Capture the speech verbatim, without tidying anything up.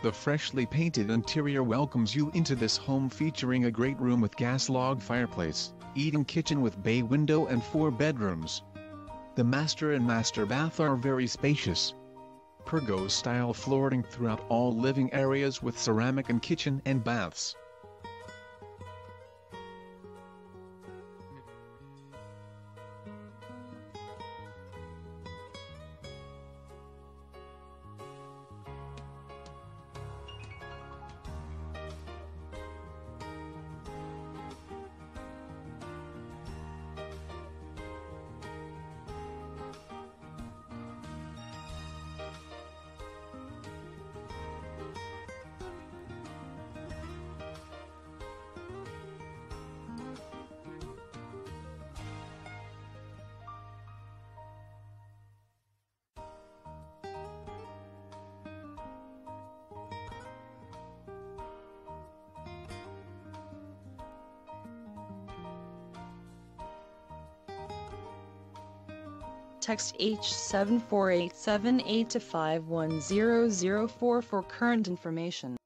The freshly painted interior welcomes you into this home, featuring a great room with gas log fireplace, eating kitchen with bay window and four bedrooms. The master and master bath are very spacious. Pergo style flooring throughout all living areas with ceramic in kitchen and baths. Text H seven four eight seven eight to five one zero zero four for current information.